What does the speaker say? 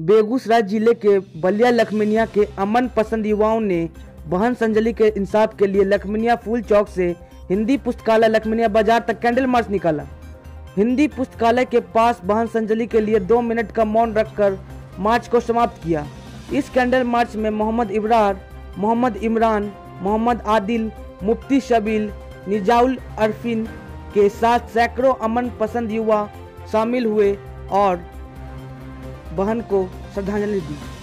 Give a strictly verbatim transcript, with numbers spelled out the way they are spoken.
बेगूसराय जिले के बलिया लखमीनिया के अमन पसंद युवाओं ने बहन संजली के इंसाफ के लिए लखमीनिया फूल चौक से हिंदी पुस्तकालय लखमीनिया बाजार तक कैंडल मार्च निकाला। हिंदी पुस्तकालय के पास बहन संजली के लिए दो मिनट का मौन रखकर मार्च को समाप्त किया। इस कैंडल मार्च में मोहम्मद इब्रार, मोहम्मद इमरान, मोहम्मद आदिल, मुफ्ती शबील, निजाउल अरफिन के साथ सैकड़ों अमन पसंद युवा शामिल हुए और बहन को श्रद्धांजलि दी।